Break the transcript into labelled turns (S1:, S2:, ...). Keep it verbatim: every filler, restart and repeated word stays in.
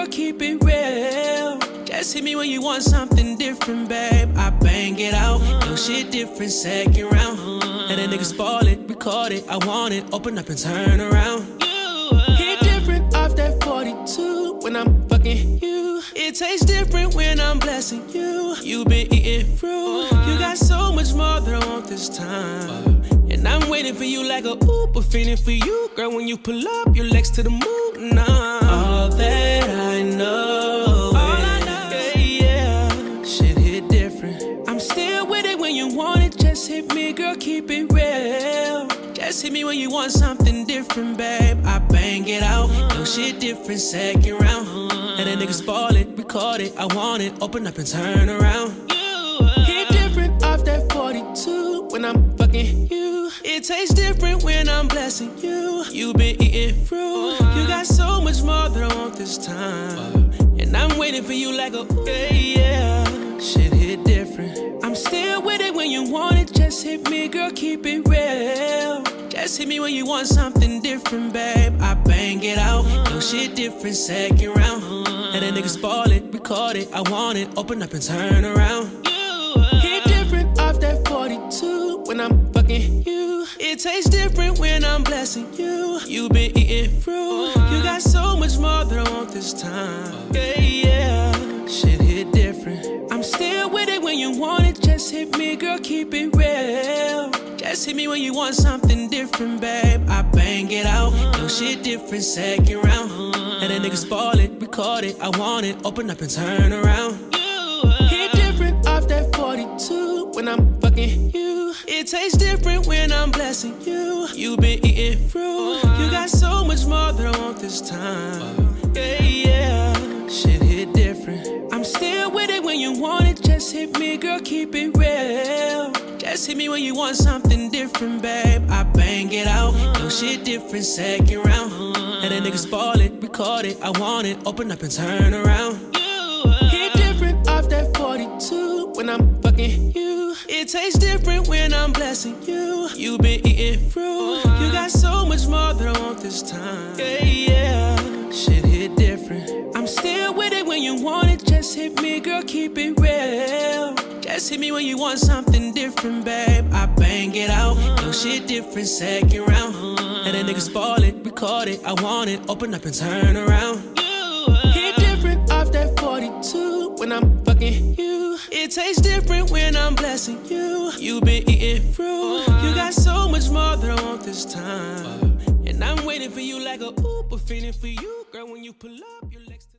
S1: keep it real. Just hit me when you want something different, babe. I bang it out, no shit different, second round. And the niggas ball it, record it, I want it, open up and turn around. Hit different off that forty-two when I'm fucking you. It tastes different when I'm blessing you. You been eating fruit, you got so much more that I want this time. And I'm waiting for you like a Uber, feeling for you. Girl, when you pull up, your legs to the moon, nah. All that I know, all I know, yeah, yeah, shit hit different. I'm still with it when you want it, just hit me, girl, keep it real. Just hit me when you want something different, babe. I bang it out, no shit different, second round. And the niggas ball it, record it, I want it, open up and turn around. Hit different off that forty-two when I'm fucking you. It tastes different when I'm blessing you. You been eating fruit, you got so much more that I want this time. And I'm waiting for you like a yeah, yeah, shit hit different. I'm still with it when you want it, just hit me, girl, keep it real. Just hit me when you want something different, babe. I bang it out, no shit different, second round. And the niggas ball it, record it, I want it, open up and turn around. Hit different off that forty-two when I'm fucking you. It tastes different when I'm blessing you. You been eating fruit, you got so much more that I want this time. Yeah, yeah, shit hit different. I'm still with it when you want it, just hit me, girl, keep it real. Just hit me when you want something different, babe. I bang it out, no shit different, second round. And the niggas ball it, record it, I want it, open up and turn around. Hit different off that forty-two when I'm fucking you. It tastes different when I'm blessing you. You been eating fruit, you got so much more that I want this time. Yeah, yeah, shit hit different. I'm still with it when you want it, just hit me, girl, keep it real. Just hit me when you want something different, babe. I bang it out, no shit different, second round. And the niggas ball it, record it, I want it, open up and turn around. Hit different off that forty-two when I'm fucking you. It tastes different when I'm blessing you. You been eating fruit, you got so much more that I want this time. Yeah, yeah, shit hit different. I'm still with it when you want it, just hit me, girl, keep it real. Just hit me when you want something different, babe. I bang it out, no shit different, second round. And the niggas ball it, record it, I want it, open up and turn around. Hit different off that forty-two when I'm fucking you. It tastes different when I'm blessing you. You been eating fruit, you got so much more that I want this time. And I'm waiting for you like a Uber, feeling for you, girl, when you pull up, your legs to